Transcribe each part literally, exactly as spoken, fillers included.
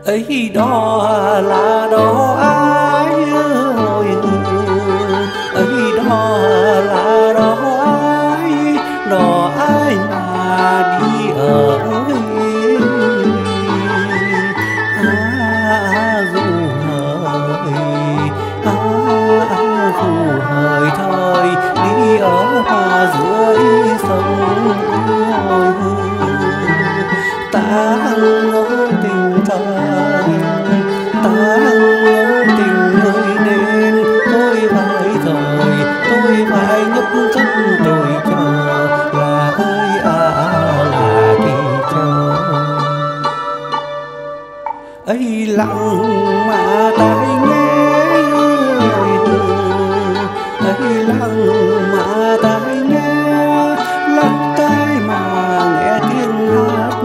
ấy đó là đó ai ơi, ấy đó là đó ai, đó ai mà đi ở à, dù hời à, dù hời thời đi ở hoa dưới sông hồi ta ngô tình thời ta ngô tình ơi nên tôi phải thời tôi phải nhấp chân tôi chờ là ơi à là kỳ chờ ấy lặng mà tai nghe ấy lặng mà tai nghe lắng tai mà nghe tiếng hát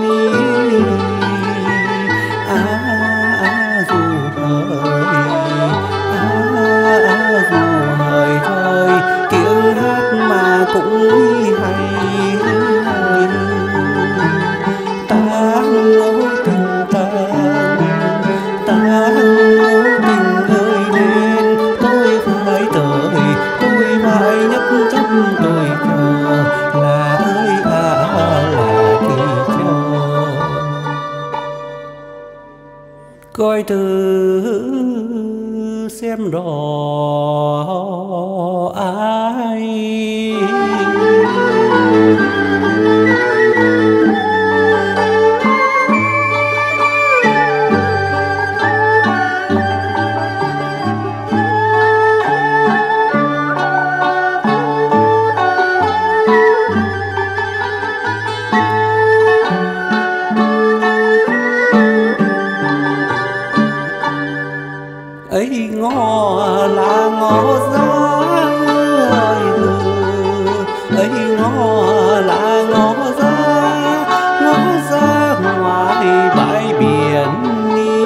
à, à dù hời à, à dù hời thôi tiếng hát mà cũng hay ta ngô tình ta ta ngô tình ơi nên tôi phải tới tôi phải nhấp chân tôi chờ là ơi à là kỳ chờ coi thử xem đò ai ấy ngõ là ngõ ra ấy ngõ là ngõ ra ngõ ra ngoài bãi biển đi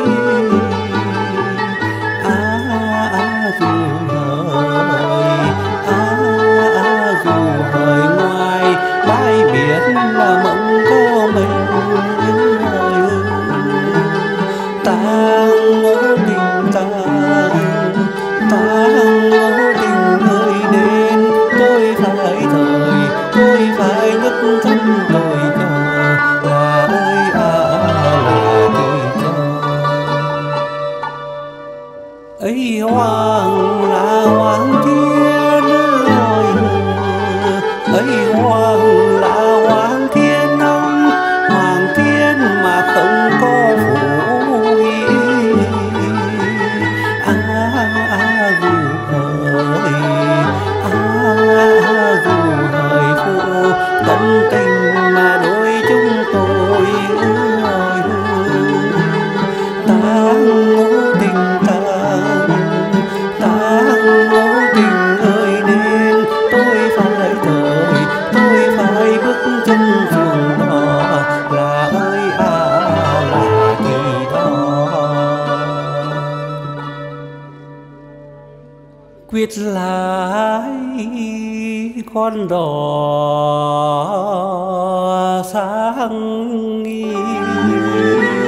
à, à dù hời à, à dù hời ngoài bãi biển là mộng có mình ta ngô tình ta ta ngô tình ơi nên tôi phải thời tôi phải nhấc chân tôi chờ là ơi à là kỳ chờ ấy hoàng là hoàng thiên ơi ấy hoàng là hoàng thiên ông hoàng thiên mà không có phụ à dù hời à dù hời phụ tận tình mà đôi chúng tôi ơi ta ngô tình ta ta ngô tình ơi nên tôi phải thời tôi phải bước chân phường đò là ơi à là kỳ đó quyết lái con đò sang nghi